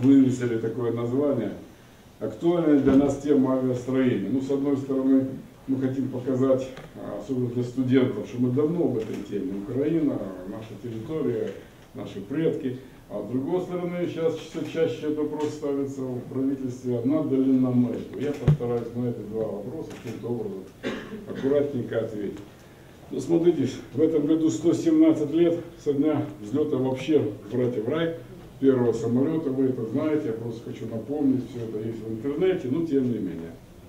вывесили такое название. Актуальная для нас тема авиастроения. Ну, с одной стороны, мы хотим показать, особенно для студентов, что мы давно в этой теме. Украина, наша территория, наши предки. А с другой стороны, сейчас все чаще этот вопрос ставится в правительстве, надо ли нам это. Я постараюсь на эти два вопроса каким-то образом аккуратненько ответить. Ну, смотрите, в этом году 117 лет со дня взлета вообще, братья, в рай, первого самолета, вы это знаете, я просто хочу напомнить, все это есть в интернете, но тем не менее.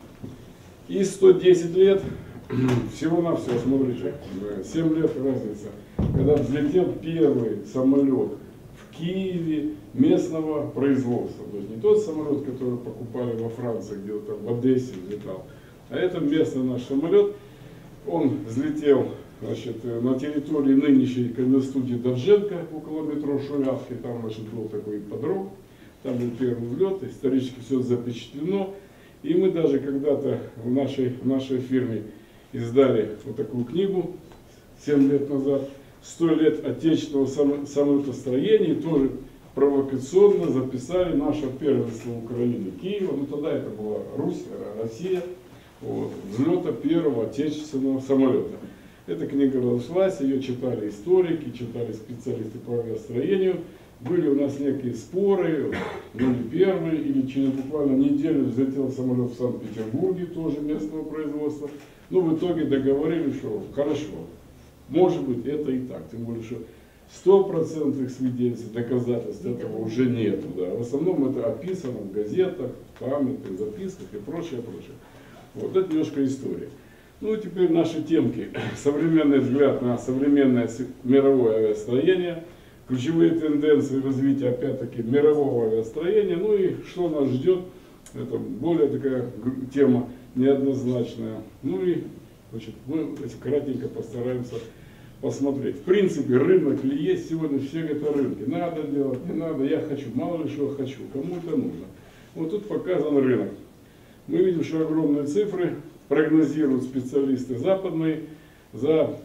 И 110 лет, всего-навсего, смотрите, 7 лет разница, когда взлетел первый самолет в Киеве местного производства. То есть не тот самолет, который покупали во Франции, где-то в Одессе взлетал, а это местный наш самолет. Он взлетел, значит, на территории нынешней ковер-студии Довженко, около метро Шулявки, там, значит, был такой ипподром, там был первый взлет, исторически все запечатлено. И мы даже когда-то в нашей фирме издали вот такую книгу 7 лет назад, 100 лет отечественного самолетостроения, и тоже провокационно записали наше первенство Украины, Киева, ну тогда это была Русь, Россия, вот, взлета первого отечественного самолета. Эта книга разошлась, ее читали историки, читали специалисты по авиастроению. Были у нас некие споры, ну не первый, или через буквально неделю взлетел самолет в Санкт-Петербурге, тоже местного производства. Но в итоге договорились, что хорошо, может быть это и так, тем более, что 100% свидетельств, доказательств этого уже нет. Да. В основном это описано в газетах, памятных записках и прочее, прочее. Вот это немножко история. Ну и теперь наши темки. Современный взгляд на современное мировое авиастроение, ключевые тенденции развития, опять-таки, мирового авиастроения, ну и что нас ждет, это более такая тема неоднозначная. Ну и, значит, мы кратенько постараемся посмотреть. В принципе, рынок ли есть сегодня, все это рынки. Надо делать, не надо, я хочу, мало ли что хочу, кому это нужно. Вот тут показан рынок. Мы видим, что огромные цифры прогнозируют специалисты западные за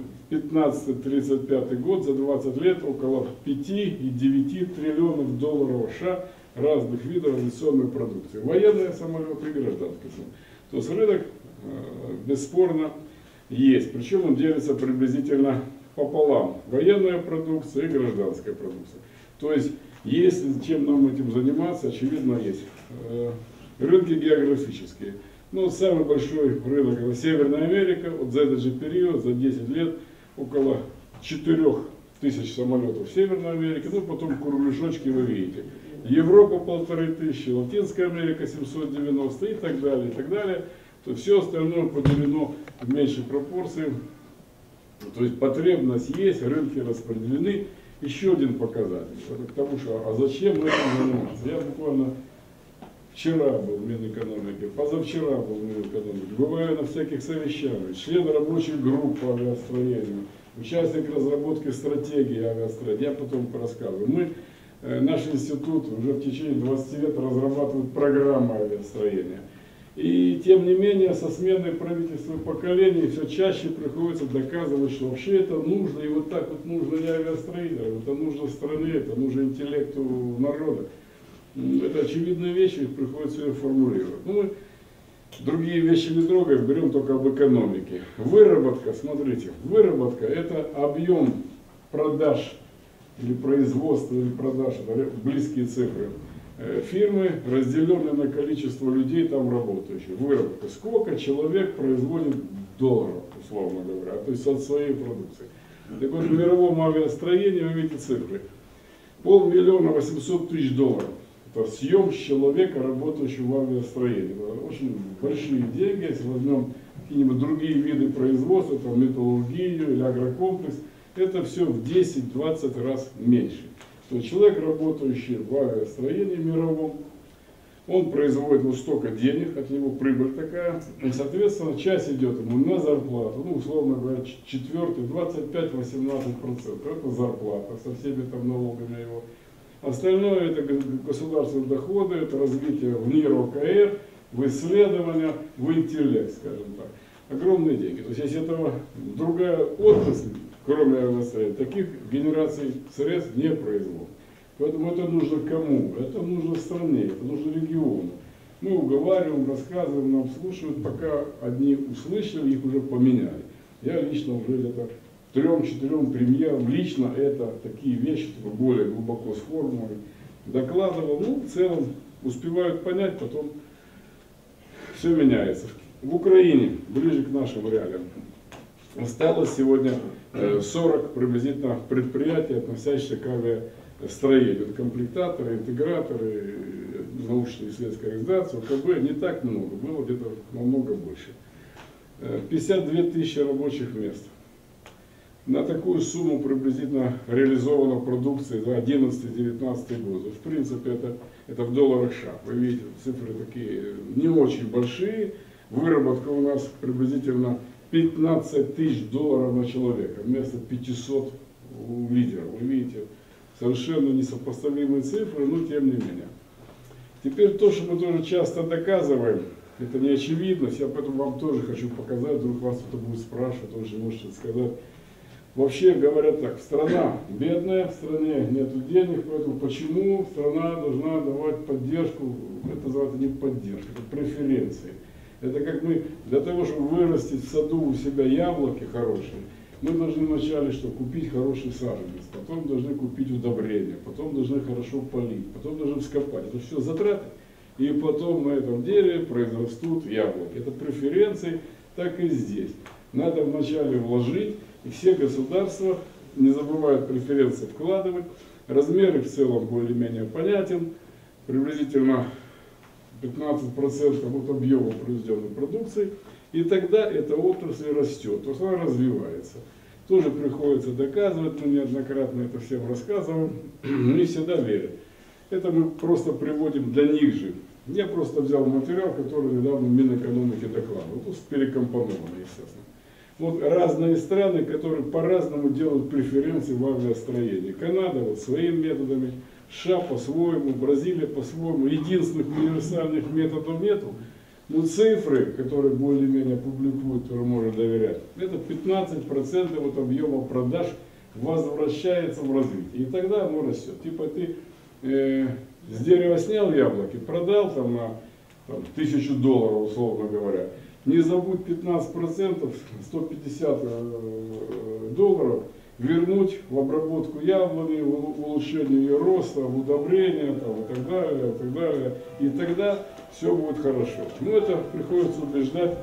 15-35 год, за 20 лет около 5,9 триллионов долларов США разных видов авиационной продукции. Военные самолеты и гражданские самолеты. То есть рынок бесспорно есть. Причем он делится приблизительно пополам. Военная продукция и гражданская продукция. То есть, если чем нам этим заниматься, очевидно есть. Рынки географические. Ну, самый большой рынок это Северная Америка. Вот за этот же период, за 10 лет, около 4000 самолетов в Северной Америке. Ну, потом кругляшочки вы видите. Европа 1500, Латинская Америка 790 и так далее, и так далее. То все остальное поделено в меньшей пропорции. То есть потребность есть, рынки распределены. Еще один показатель. Это к тому, что а зачем этим заниматься? Я буквально вчера был в Минэкономике, позавчера был в Минэкономике, бываю на всяких совещаниях, член рабочих групп по авиастроению, участник разработки стратегии авиастроения. Я потом рассказываю. Наш институт уже в течение 20 лет разрабатывает программы авиастроения. И тем не менее, со сменой правительства поколений все чаще приходится доказывать, что вообще это нужно, и вот так вот нужно не авиастроителям, это нужно стране, это нужно интеллекту народа. Это очевидные вещи, их приходится ее формулировать. Ну, мы другие вещи не трогаем, берем только об экономике. Выработка, смотрите, выработка это объем продаж или производства, или продаж, это близкие цифры. Фирмы, разделенные на количество людей там работающих. Выработка. Сколько человек производит долларов, условно говоря, то есть от своей продукции. Так вот, в мировом авиастроении вы видите цифры. 500 800 000 долларов. Это съем с человека, работающего в авиастроении. Это очень большие деньги, если возьмем какие-нибудь другие виды производства, там металлургию или агрокомплекс, это все в 10-20 раз меньше. То есть человек, работающий в авиастроении мировом, он производит вот столько денег, от него прибыль такая, и, соответственно, часть идет ему на зарплату, ну, условно говоря, четвертый, 25-18%, это зарплата со всеми там налогами его. Остальное это государственные доходы, это развитие в НИР, ОКР, в исследования, в интеллект, скажем так. Огромные деньги. То есть, если этого другая отрасль, кроме авиастроения, таких генераций средств не производит. Поэтому это нужно кому? Это нужно стране, это нужно региону. Мы уговариваем, рассказываем, нам слушают, пока одни услышали, их уже поменяли. Я лично уже где-то 3-4 премьерам лично это такие вещи, более глубоко сформулированы, докладывал. Ну, в целом успевают понять, потом все меняется. В Украине, ближе к нашим реалиям, осталось сегодня 40 приблизительно предприятий, относящихся к авиастроению. Это комплектаторы, интеграторы, научно-исследовательская организация, ОКБ. Не так много, было где-то намного больше. 52 тысячи рабочих мест. На такую сумму приблизительно реализована продукция за 11-19 год. В принципе, это в долларах США. Вы видите, цифры такие не очень большие. Выработка у нас приблизительно 15 тысяч долларов на человека, вместо 500 у лидеров. Вы видите, совершенно несопоставимые цифры, но тем не менее. Теперь то, что мы тоже часто доказываем, это не очевидность, я поэтому вам тоже хочу показать, вдруг вас кто-то будет спрашивать, тоже можете сказать. Вообще говорят так, страна бедная, в стране нет денег, поэтому почему страна должна давать поддержку, это называется не поддержка, это преференции. Это как мы, для того, чтобы вырастить в саду у себя яблоки хорошие, мы должны вначале что? Купить хороший саженец, потом должны купить удобрения, потом должны хорошо полить, потом должны вскопать. Это все затраты. И потом на этом деле произрастут яблоки. Это преференции, так и здесь. Надо вначале вложить, и все государства не забывают преференции вкладывать. Размеры в целом более-менее понятен. Приблизительно 15% от объема произведенной продукции. И тогда эта отрасль растет, то есть она развивается. Тоже приходится доказывать, мы неоднократно это всем рассказываем, не всегда верят. Это мы просто приводим для них же. Я просто взял материал, который недавно Минэкономики докладывал, то есть перекомпоновано, естественно. Вот разные страны, которые по-разному делают преференции в авиастроении. Канада вот своими методами, США по-своему, Бразилия по-своему. Единственных универсальных методов нету. Но цифры, которые более-менее публикуют, которые можно доверять, это 15% от объема продаж возвращается в развитие. И тогда оно растет. Типа ты с дерева снял яблоки, продал там на $1000, условно говоря. Не забудь 15%, $150 вернуть в обработку яблони, в улучшение ее роста, в удобрение там, и так далее, и так далее. И тогда все будет хорошо. Ну это приходится убеждать.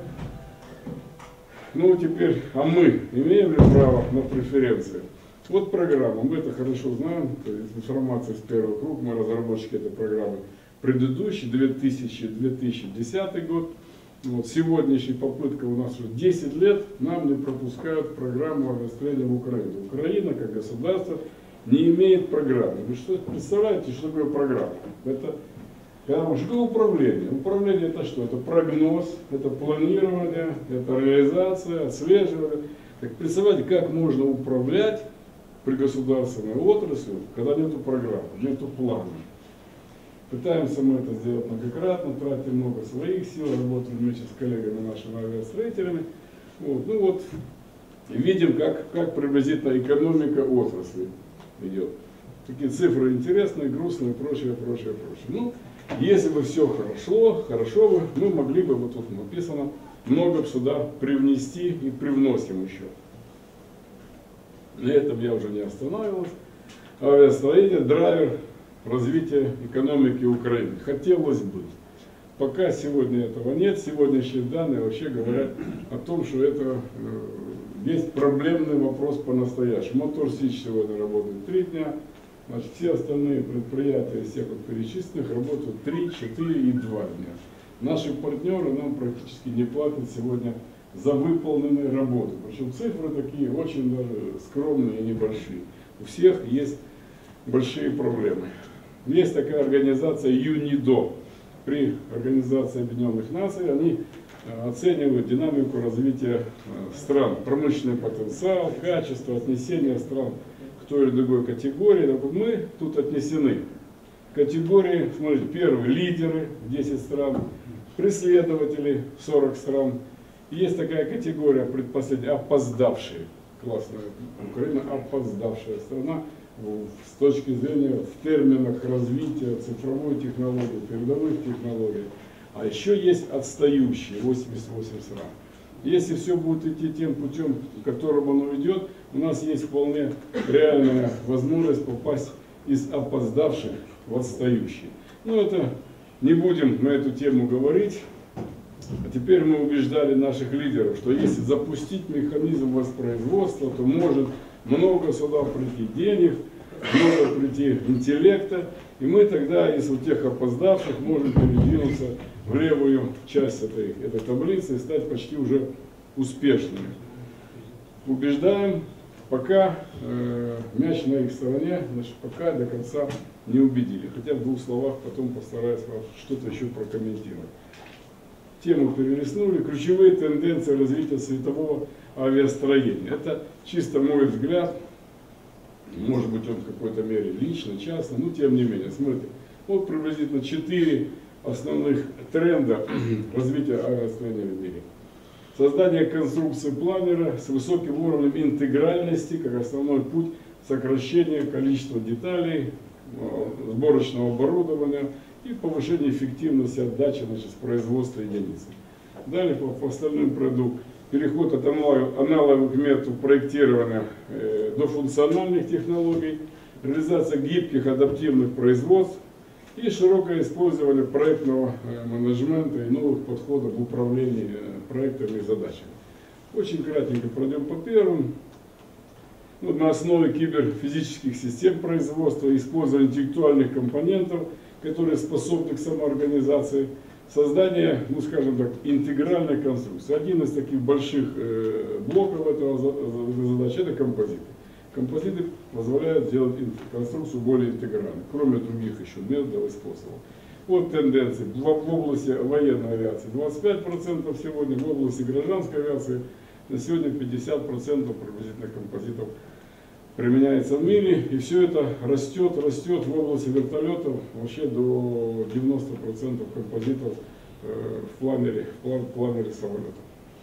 Ну теперь, а мы имеем ли право на преференции? Вот программа, мы это хорошо знаем, то есть информация с первых рук, мы разработчики этой программы. Предыдущий, 2000-2010 год. Вот сегодняшняя попытка у нас уже 10 лет, нам не пропускают программу авиастроения в Украину. Украина, как государство, не имеет программы. Вы что представляете, что такое программа? Это что управление? Управление это что? Это прогноз, это планирование, это реализация, отслеживание. Так представляете, как можно управлять при государственной отрасли, когда нету программы, нету плана. Пытаемся мы это сделать многократно, тратим много своих сил, работаем вместе с коллегами нашими авиастроителями. Вот. Ну вот, видим, как приблизительно экономика отрасли идет. Такие цифры интересные, грустные, прочее. Ну, если бы все хорошо бы, мы могли бы, вот тут написано, много сюда привнести и привносим еще. На этом я уже не останавливался. Авиастроение, драйвер развития экономики Украины. Хотелось бы. Пока сегодня этого нет, сегодняшние данные вообще говорят о том, что это есть проблемный вопрос по-настоящему. Мотор Сич сегодня работает 3 дня, значит, все остальные предприятия из всех вот перечисленных работают 3, 4 и 2 дня. Наши партнеры нам практически не платят сегодня за выполненные работы. Причем цифры такие очень даже скромные и небольшие. У всех есть большие проблемы. Есть такая организация ЮНИДО. При Организации Объединенных Наций они оценивают динамику развития стран, промышленный потенциал, качество, отнесение стран к той или другой категории. Так вот мы тут отнесены к категории, смотрите, первые лидеры 10 стран, преследователи 40 стран. Есть такая категория, предпоследняя, опоздавшие. Классная Украина, опоздавшая страна. с точки зрения в терминах развития цифровой технологии, передовых технологий. А еще есть отстающие, 88 стран. Если все будет идти тем путем, которым оно идет, у нас есть вполне реальная возможность попасть из опоздавших в отстающие. Но это не будем на эту тему говорить. А теперь мы убеждали наших лидеров, что если запустить механизм воспроизводства, то может много сюда прийти денег, много прийти интеллекта, и мы тогда из вот тех опоздавших можем передвинуться в левую часть этой таблицы и стать почти уже успешными. Убеждаем, пока мяч на их стороне, значит, пока до конца не убедили. Хотя в двух словах потом постараюсь вам что-то еще прокомментировать. Тему перелистнули. Ключевые тенденции развития светового авиастроения. Это чисто мой взгляд, может быть он в какой-то мере лично, частно, но тем не менее. Смотрите, вот приблизительно 4 основных тренда развития авиастроения в мире. Создание конструкции планера с высоким уровнем интегральности, как основной путь сокращения количества деталей, сборочного оборудования и повышение эффективности отдачи, значит, с производства единицы. Далее по остальным пройду переход от аналоговых методов проектирования до функциональных технологий, реализация гибких адаптивных производств и широкое использование проектного менеджмента и новых подходов в управлении проектами и задачами. Очень кратенько пройдем по первым. На основе киберфизических систем производства, использования интеллектуальных компонентов, которые способны к самоорганизации, создание, ну скажем так, интегральной конструкции. Один из таких больших блоков этого задачи – это композиты. Композиты позволяют сделать конструкцию более интегральной, кроме других еще методов и способов. Вот тенденции в области военной авиации 25% сегодня, в области гражданской авиации на сегодня 50% приблизительно композитов применяется в мире, и все это растет в области вертолетов, вообще до 90% композитов в планере самолетов.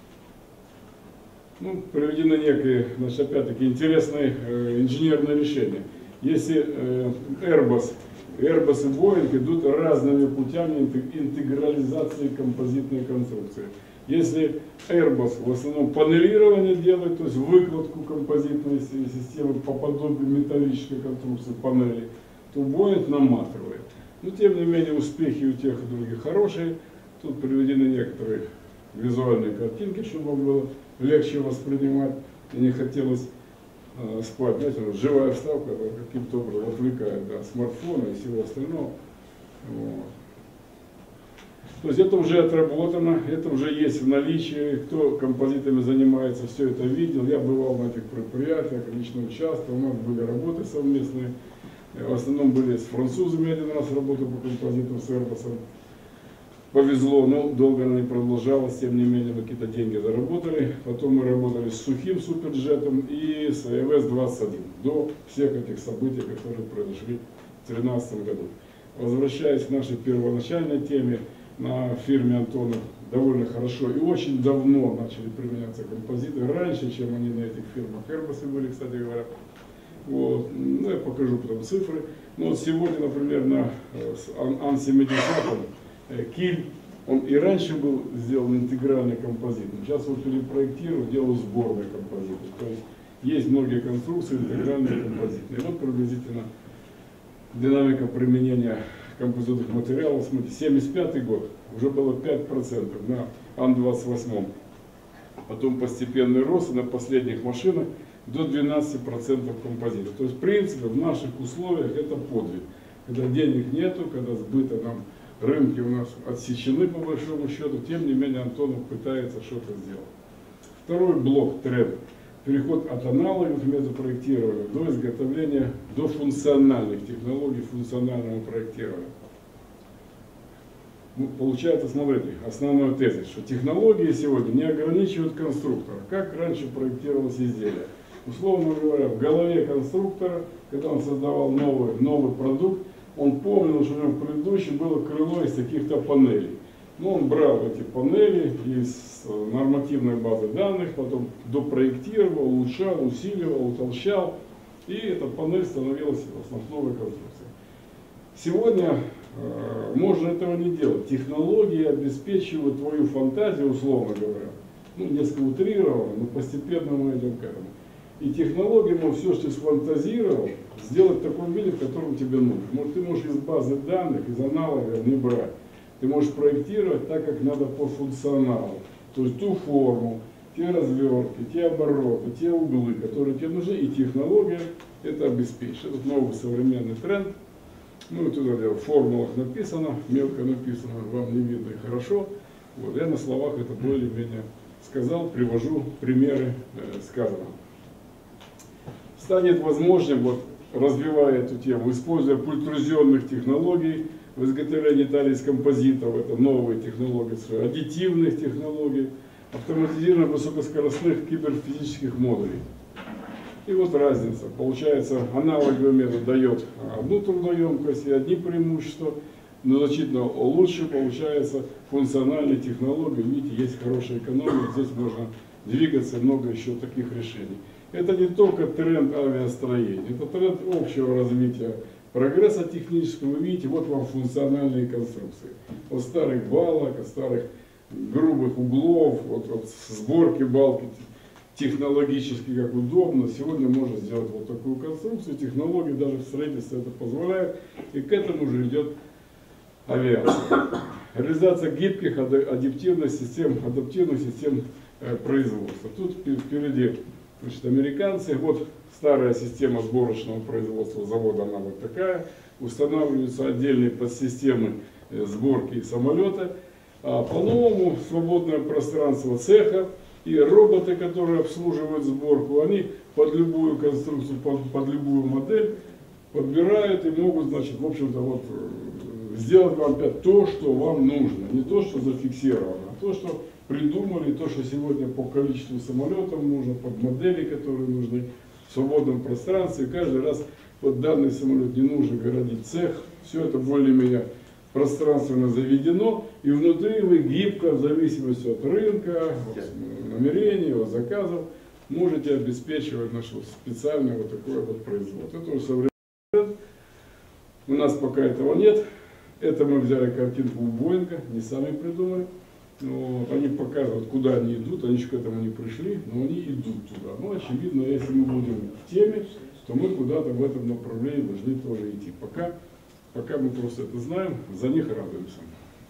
Ну, приведены некие, значит, опять-таки интересные инженерные решения. Если Airbus и Boeing идут разными путями интегрализации композитной конструкции. Если Airbus в основном панелирование делает, то есть выкладку композитной системы по подобию металлической конструкции панели, то Boeing наматывает. Но тем не менее успехи у тех и других хорошие. Тут приведены некоторые визуальные картинки, чтобы вам было легче воспринимать и не хотелось спать. Знаете, вот живая вставка каким-то образом отвлекает от смартфона и всего остального. Вот. То есть это уже отработано, это уже есть в наличии. Кто композитами занимается, все это видел. Я бывал на этих предприятиях, лично участвовал, у нас были работы совместные. В основном были с французами один раз работы по композитам, с Airbus. Повезло, но долго она не продолжалась, тем не менее мы какие-то деньги заработали. Потом мы работали с сухим суперджетом и с АВС-21 до всех этих событий, которые произошли в 2013 году. Возвращаясь к нашей первоначальной теме, на фирме Антонов довольно хорошо и очень давно начали применяться композиты, раньше, чем они на этих фирмах Airbus были, кстати говоря. Вот. Ну, я покажу потом цифры. Но вот сегодня, например, на Ан-70 киль, он и раньше был сделан интегральный композит, но сейчас вот перепроектировал, делал сборные композиты. То есть есть многие конструкции интегральные композитные. Вот приблизительно динамика применения композитных материалов. Смотрите, 1975 год уже было 5% на Ан-28. Потом постепенный рост, и на последних машинах до 12% композитов. То есть, в принципе, в наших условиях это подвиг. Когда денег нету, когда сбыта нам рынки у нас отсечены по большому счету, тем не менее Антонов пытается что-то сделать. Второй блок тренд. Переход от аналоговых методов проектирования до изготовления, до функциональных технологий, функционального проектирования. Ну, получается, смотрите, основной тезис, что технологии сегодня не ограничивают конструктора, как раньше проектировалось изделие. Условно говоря, в голове конструктора, когда он создавал новый продукт, он помнил, что у него предыдущем было крыло из каких-то панелей. Но он брал эти панели из нормативной базы данных, потом допроектировал, улучшал, усиливал, утолщал, И эта панель становилась основной конструкцией. Сегодня можно этого не делать. Технологии обеспечивают твою фантазию, условно говоря. Ну, несколько утрированно, но постепенно мы идем к этому. И технологии можешь все, что ты сфантазировал, сделать в таком виде, в котором тебе нужно. Ты можешь из базы данных, из аналога не брать. Ты можешь проектировать так, как надо по функционалу. То есть ту форму, те развертки, те обороты, те углы, которые тебе нужны, и технология это обеспечит. Это новый современный тренд. Ну, туда в формулах написано, мелко написано, вам не видно и хорошо. Вот, я на словах это более-менее сказал, привожу примеры сказанного. Станет возможным, вот, развивая эту тему, используя пультрузионных технологий в изготовлении деталей из композитов, это новые технологии, аддитивных технологий, автоматизированных высокоскоростных киберфизических модулей. И вот разница. Получается, аналоговый метод дает одну трудоемкость и одни преимущества, но значительно лучше получается функциональные технологии. Видите, есть хорошая экономия, здесь можно двигаться, много еще таких решений. Это не только тренд авиастроения, это тренд общего развития прогресса технического. Вы видите, вот вам функциональные конструкции. От старых балок, от старых грубых углов, от сборки балки технологически как удобно. Сегодня можно сделать вот такую конструкцию. Технологии даже в строительстве это позволяют. И к этому уже идет авиация. Реализация гибких адаптивных систем производства. Тут впереди, значит, американцы. Вот старая система сборочного производства завода, она вот такая. Устанавливаются отдельные подсистемы сборки самолета. А по-новому свободное пространство цеха и роботы, которые обслуживают сборку, они под любую конструкцию, под любую модель подбирают и могут, значит, в общем-то, вот, сделать вам опять то, что вам нужно. Не то, что зафиксировано, а то, что придумали, то, что сегодня по количеству самолетов нужно, под модели, которые нужны в свободном пространстве. И каждый раз под данный самолет не нужно городить цех. Все это более-менее пространственно заведено, и внутри вы гибко, в зависимости от рынка, от намерений, от заказов, можете обеспечивать наше специальное вот такое вот производство. Это уже современный тренд. У нас пока этого нет. Это мы взяли картинку у Боинга, не сами придумали. Вот, они показывают, куда они идут, они еще к этому не пришли, но они идут туда. Ну, очевидно, если мы будем в теме, то мы куда-то в этом направлении должны тоже идти. Пока мы просто это знаем, за них радуемся.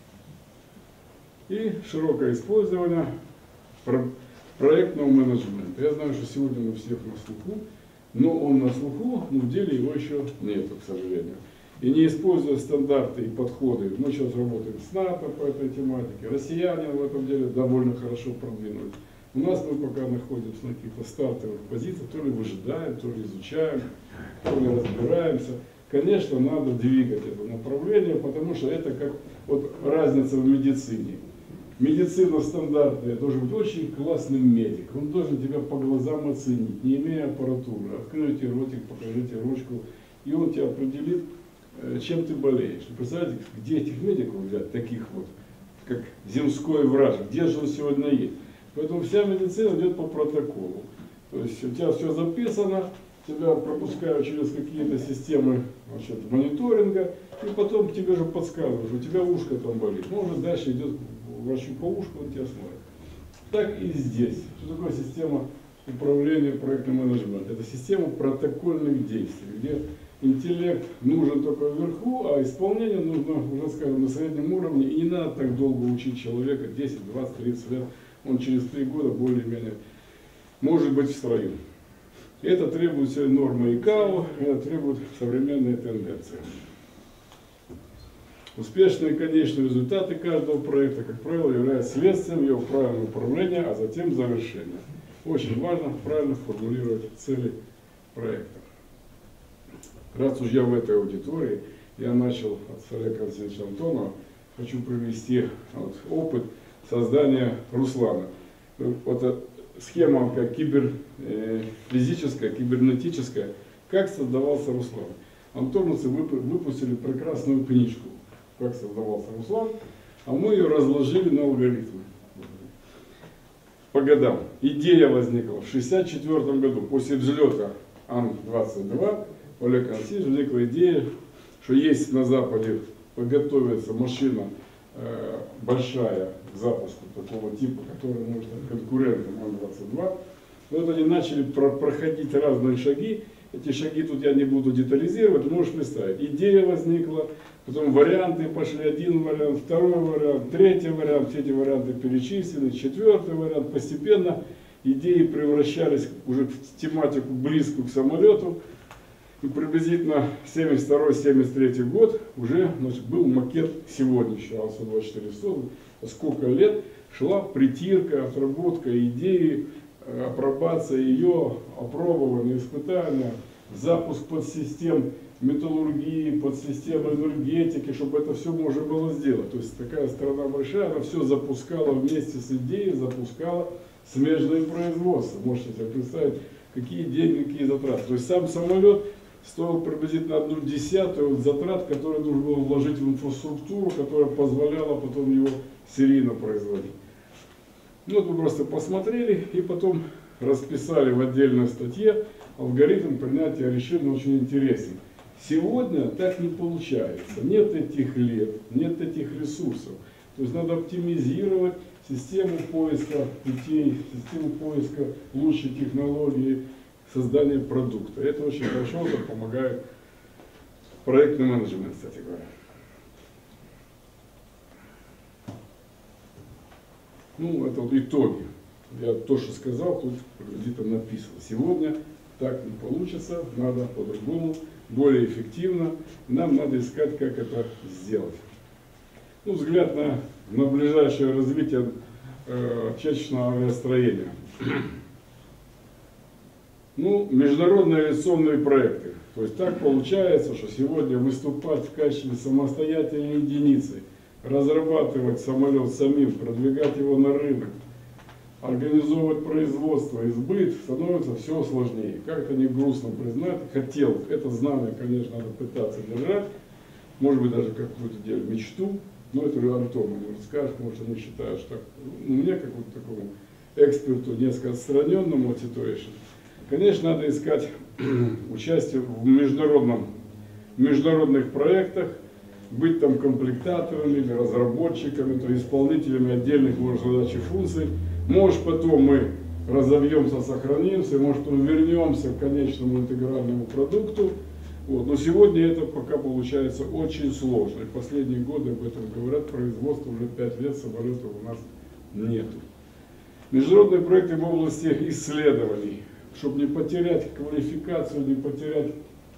И широкое использование проектного менеджмента. Я знаю, что сегодня у всех на слуху, но он на слуху, но в деле его еще нет, к сожалению. И не используя стандарты и подходы, мы сейчас работаем с НАТО по этой тематике, россияне в этом деле довольно хорошо продвинулись. У нас мы пока находимся на каких-то стартовых позициях, то ли выжидаем, то ли изучаем, то ли разбираемся. Конечно, надо двигать это направление, потому что это как вот разница в медицине. Медицина стандартная должен быть очень классным медиком. Он должен тебя по глазам оценить, не имея аппаратуры. Откройте ротик, покажите ручку, и он тебя определит, чем ты болеешь. Представляете, где этих медиков взять, таких вот, как земской врач, где же он сегодня есть. Поэтому вся медицина идет по протоколу. То есть у тебя все записано, тебя пропускают через какие-то системы, значит, мониторинга, и потом тебе же подсказывают, у тебя ушко там болит. Может, дальше идет врачу по ушку, он тебя смотрит. Так и здесь. Что такое система управления проектным менеджментом? Это система протокольных действий, где интеллект нужен только вверху, а исполнение нужно уже, скажем, на среднем уровне. И не надо так долго учить человека, 10, 20, 30 лет. Он через 3 года более-менее может быть в строю. Это требует нормы ИКАО, это требует современные тенденции. Успешные конечные результаты каждого проекта, как правило, являются следствием его правильного управления, а затем завершения. Очень важно правильно формулировать цели проекта. Раз уж я в этой аудитории, я начал от Олега Константиновича Антонова, хочу привести опыт создания Руслана. Вот схема как физическая, кибернетическая, как создавался Руслан. Антоновцы выпустили прекрасную книжку, как создавался Руслан, а мы ее разложили на алгоритмы. По годам. Идея возникла в 1964 году, после взлета Ан-22, Олег Алексеевич, возникла идея, что есть на Западе, подготовится машина большая к запуску такого типа, которая может быть конкурентом Ан-22. Вот они начали проходить разные шаги. Эти шаги тут я не буду детализировать, можешь представить. Идея возникла, потом варианты пошли, один вариант, второй вариант, третий вариант, все эти варианты перечислены, четвертый вариант. Постепенно идеи превращались уже в тематику близкую к самолету. И приблизительно 72-73 год уже, значит, был макет сегодняшнего Ан-124 создан. Сколько лет шла притирка, отработка идеи, апробация ее, опробование, испытания, запуск подсистем металлургии, подсистем энергетики, чтобы это все можно было сделать. То есть такая страна большая, она все запускала вместе с идеей, запускала смежное производство. Можете себе представить, какие деньги, какие затраты. То есть сам самолет стоил приблизительно 1/10 затрат, которые нужно было вложить в инфраструктуру, которая позволяла потом его серийно производить. Ну, вот вы просто посмотрели и потом расписали в отдельной статье алгоритм принятия решений, очень интересен. Сегодня так не получается. Нет этих лет, нет этих ресурсов. То есть надо оптимизировать систему поиска путей, систему поиска лучшей технологии создания продукта. Это очень хорошо, это помогает проектный менеджмент, кстати говоря. Ну, это вот итоги. Я то, что сказал, тут где-то написано. Сегодня так не получится, надо по-другому, более эффективно. Нам надо искать, как это сделать. Ну, взгляд на ближайшее развитие отечественного авиастроения. Ну, международные авиационные проекты. То есть так получается, что сегодня выступать в качестве самостоятельной единицы, разрабатывать самолет самим, продвигать его на рынок, организовывать производство и сбыт становится все сложнее. Как это не грустно признать, хотел, это знамя, конечно, надо пытаться держать, может быть даже какую-то делать мечту, но это Антон, может, скажет, может, они считают, что мне, как вот такому эксперту, несколько отстраненному от ситуации, конечно, надо искать участие в международных проектах, быть там комплектаторами или разработчиками, то есть исполнителями отдельных, может, задач и функций. Может, потом мы разовьемся, сохранимся, может, потом вернемся к конечному интегральному продукту. Вот. Но сегодня это пока получается очень сложно. И последние годы об этом говорят, производство уже 5 лет самолетов у нас нету. Международные проекты в области исследований, чтобы не потерять квалификацию, не потерять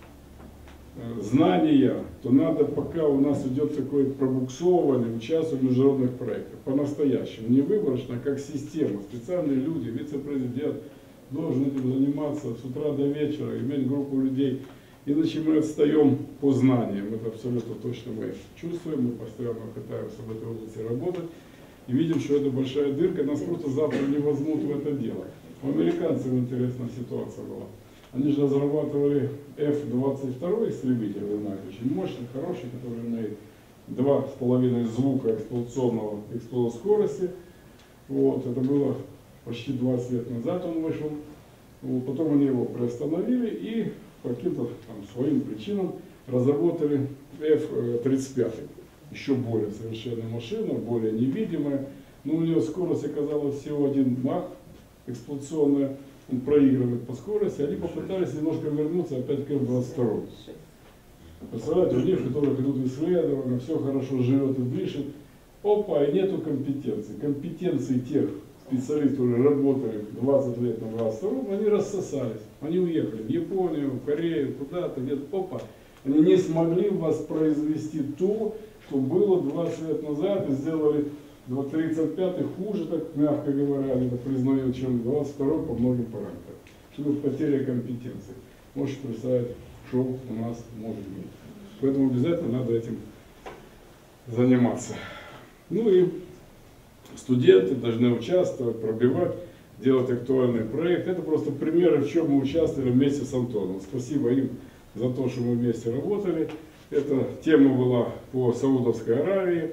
знания, то надо, пока у нас идет такое пробуксовывание, участвовать в международных проектах. По-настоящему, не выборочно, а как система. Специальные люди, вице-президент должен этим заниматься с утра до вечера, иметь группу людей. Иначе мы отстаем по знаниям. Это абсолютно точно мы чувствуем, мы постоянно пытаемся в этой области работать. И видим, что это большая дырка, нас просто завтра не возьмут в это дело. У американцев интересная ситуация была. Они же разрабатывали F-22 истребитель, вы знаете, очень мощный, хороший, который имеет 2,5 звука эксплуатационного скорости. Вот, это было почти 20 лет назад он вышел. Вот, потом они его приостановили и по каким-то своим причинам разработали F-35. Еще более совершенная машина, более невидимая. Но у нее скорость оказалась всего 1 мах эксплуатационная. Он проигрывает по скорости, они попытались немножко вернуться опять к F-22. Представляете, у них, которых идут исследования, все хорошо живет и дышит, опа, и нету компетенции. Компетенции тех специалистов, которые работали 20 лет на 22-м, они рассосались. Они уехали в Японию, в Корею, куда-то, где-то, опа. Они не смогли воспроизвести то, что было 20 лет назад, и сделали 35-й хуже, так мягко говоря, они это признают, чем 22-й по многим параметрам. Что это потеря компетенции. Можете представить, что у нас может быть. Поэтому обязательно надо этим заниматься. Ну и студенты должны участвовать, пробивать, делать актуальный проект. Это просто примеры, в чем мы участвовали вместе с Антоном. Спасибо им за то, что мы вместе работали. Эта тема была по Саудовской Аравии.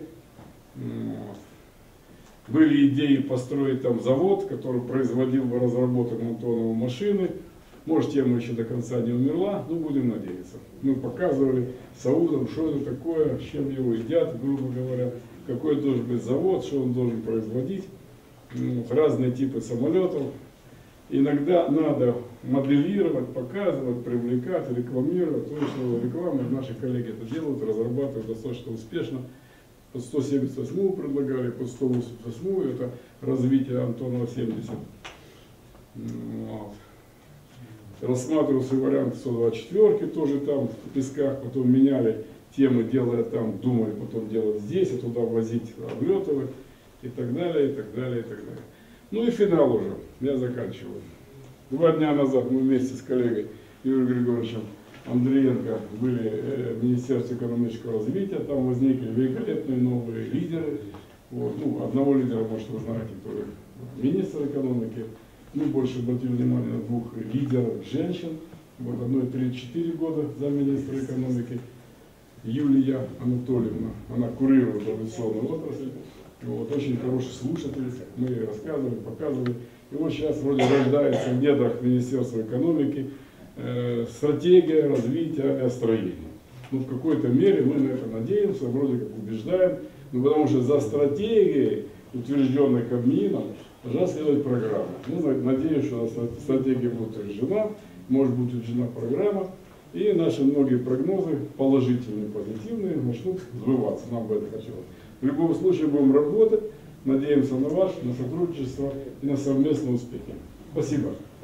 Были идеи построить там завод, который производил бы разработанные Антоновы машины. Может, тема еще до конца не умерла, но будем надеяться. Мы показывали саудам, что это такое, с чем его едят, грубо говоря, какой должен быть завод, что он должен производить, разные типы самолетов. Иногда надо моделировать, показывать, привлекать, рекламировать. То есть рекламу наши коллеги это делают, разрабатывают достаточно успешно. Под 178 предлагали, под 188 это развитие Антонова 70. Вот. Рассматривался вариант 124 тоже там в Песках, потом меняли темы, делая там, думали потом делать здесь, а туда возить облетывать и так далее, и так далее, и так далее. Ну и финал уже, я заканчиваю. 2 дня назад мы вместе с коллегой Юрием Григорьевичем Андриенко были в Министерстве экономического развития, там возникли великолепные новые лидеры. Вот. Ну, одного лидера, может, вы знаете, который министр экономики. Мы больше обратили внимание на 2 лидеров женщин. Вот одной 34 года замминистра экономики Юлия Анатольевна. Она курирует авиационную отрасль. Вот, очень хороший слушатель. Мы ей рассказывали, показывали. И вот сейчас вроде рождается в недрах Министерства экономики стратегия развития авиастроения. Ну, в какой-то мере мы на это надеемся, вроде как убеждаем. Ну, потому что за стратегией, утвержденной Кабмином, должна следовать программа. Ну, надеюсь, что стратегия будет утверждена, может быть утверждена программа, и наши многие прогнозы, положительные, позитивные, начнут сбываться. Нам бы это хотелось. В любом случае будем работать, надеемся на ваше, на сотрудничество и на совместные успехи. Спасибо.